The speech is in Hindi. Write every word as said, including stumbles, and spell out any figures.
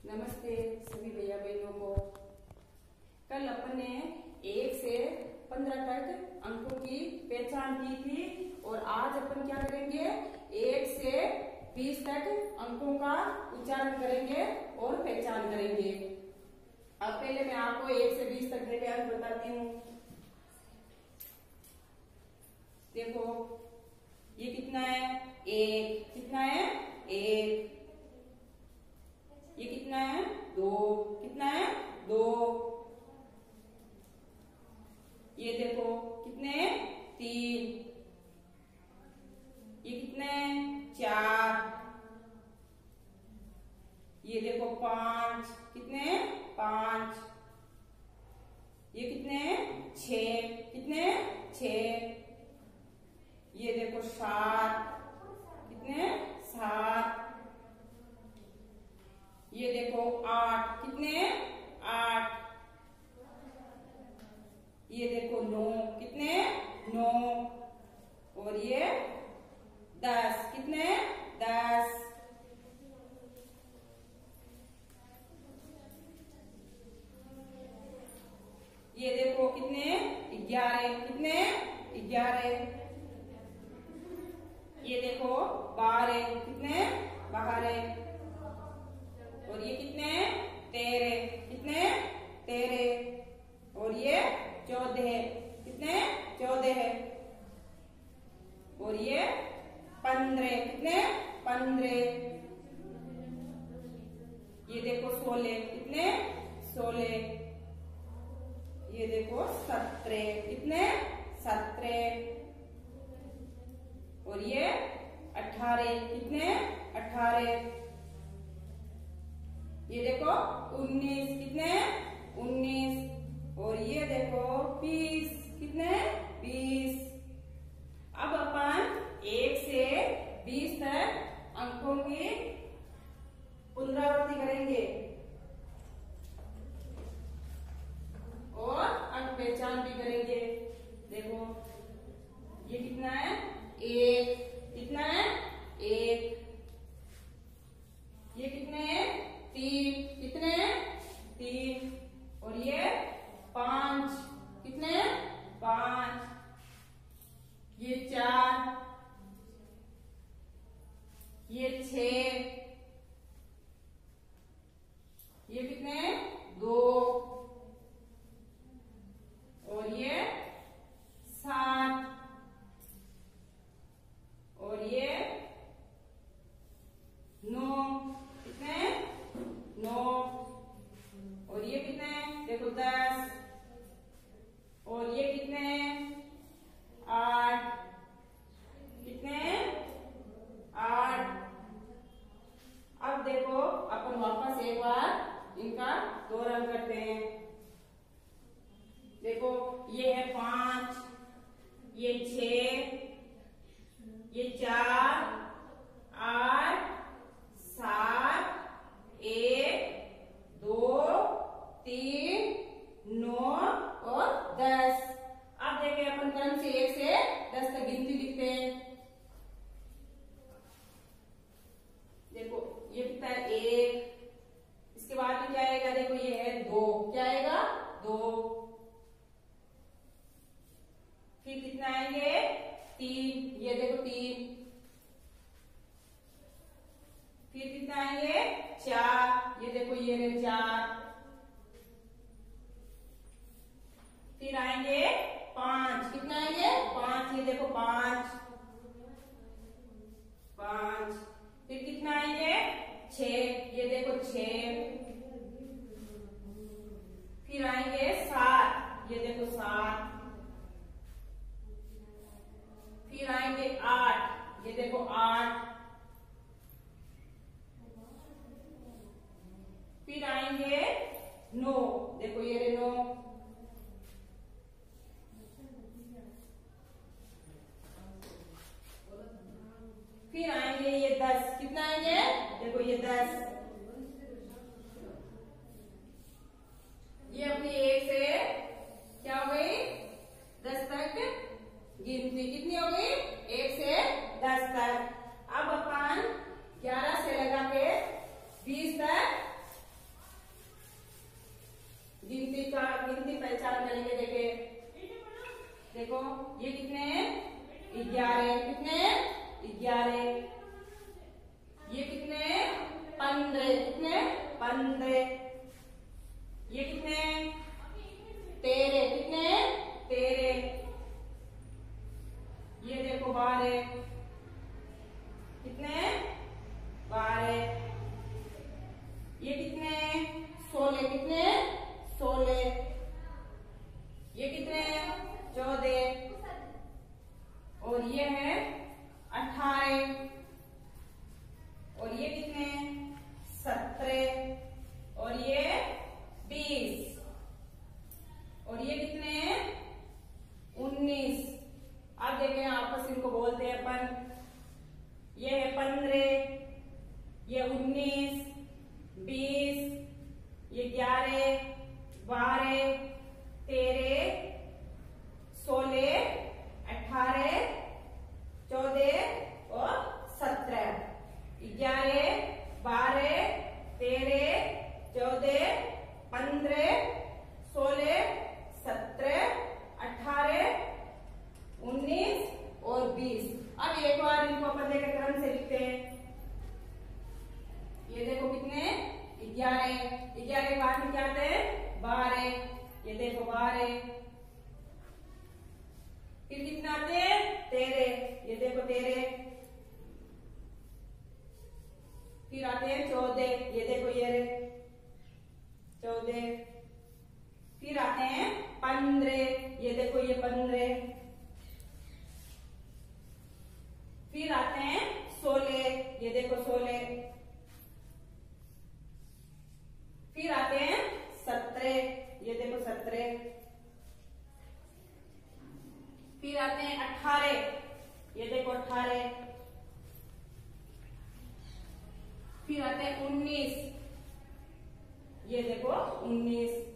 नमस्ते सभी भैया बहनों को। कल अपन ने एक से पंद्रह तक अंकों की पहचान की थी और आज अपन क्या करेंगे, एक से बीस तक अंकों का उच्चारण करेंगे और पहचान करेंगे। अब पहले मैं आपको एक से बीस तक के अंक बताती हूँ। देखो ये कितना है, एक। कितना है, एक। ये कितना है, दो। कितना है, दो। ये देखो कितने, तीन। ये कितने, चार। ये देखो पांच। कितने, पांच। ये कितने, छह। कितने, छह। ये देखो सात। कितने, सात। ये देखो आठ। कितने, आठ। ये देखो नौ। कितने, नौ। और ये दस। कितने, दस। ये देखो कितने, ग्यारह। कितने, ग्यारह। ये देखो बारह। कितने, बारह। और ये कितने, तेरह। कितने, तेरह। और ये चौदह। कितने, चौदह। और ये पंद्रह। कितने, पंद्रह। ये देखो सोलह। कितने, सोलह। ये देखो सत्रह। कितने, सत्रह। और ये अठारह। कितने, अठारह। ये देखो उन्नीस। कितने, उन्नीस। और ये देखो बीस। कितने, बीस। अब अपन एक से बीस तक अंकों की पुनरावृत्ति करेंगे और अंक पहचान भी करेंगे। देखो ये कितना है, एक। कितना है, एक। ये कितने हैं, तीन। कितने, तीन। और ये पांच। कितने, पांच। ये चार। ये छह। ये कितने, दो। और ये सात। और ये नौ। कितने, नौ। और ये कितने, देखो दस। और ये कितने, आठ। कितने, आठ। अब देखो अपन वापस एक बार इनका दोहरण करते हैं। देखो ये है पांच। ये छह। ये चार, आठ, सात, एक, दो, तीन, नौ और दस। अब देखें अपन क्रम से एक से दस तक गिनती लिखते हैं। देखो ये कितना है, एक। इसके बाद में क्या आएगा, देखो ये है दो। क्या आएगा, दो। फिर कितना आएंगे, तीन। ये देखो तीन। फिर कितना आएंगे, चार। ये देखो ये रहे चार। फिर आएंगे पांच। कितना आएंगे, पांच। ये देखो पांच, पांच। फिर कितना आएंगे, छह। ये देखो छह। फिर आएंगे सात। ये देखो सात। फिर आएंगे आठ। ये देखो आठ। फिर आएंगे नौ। देखो ये रे नौ। फिर आएंगे ये दस। कितना आएंगे, देखो ये दस। ये अपनी एक से क्या हो गई, दस तक गिनती। कितनी हो गई, एक से दस तक। अब अपन ग्यारह से लगा के बीस तक कितने ग्यारह, ये कितने पंद्रह, कितने पंद्रह, ये कितने तेरह, कितने तेरह, ये देखो बारह, कितने बारह, ये कितने सोलह, कितने सोलह, ये कितने चौदह, और ये है अठारह, और ये कितने सत्रह, और ये बीस, और ये कितने उन्नीस। अब देखें आपस इनको बोलते हैं अपन, ये है पंद्रह, ये उन्नीस, बीस, ये ग्यारह, बारह, तेरह, सोलह, अठारह, चौदह और सत्रह, ग्यारह, बारह, तेरह, चौदह, पंद्रह, सोलह, सत्रह, अठारह, उन्नीस और बीस। अब एक बार इनको अपन देखे क्रम से लिखते हैं। ये देखो कितने ग्यारह, ग्यारह के बाद में क्या आते हैं बारह, ये देखो बारह, फिर कितना आते हैं तेरह, ये देखो तेरह, फिर आते हैं चौदह, ये देखो ये रे चौदह, फिर आते हैं पंद्रह, ये देखो ये पंद्रह, फिर आते हैं सोलह, ये देखो सोलह, फिर आते हैं सत्रह, ये देखो सत्रह, फिर आते हैं अठारह, ये देखो अठारह, फिर आते हैं उन्नीस, ये देखो उन्नीस,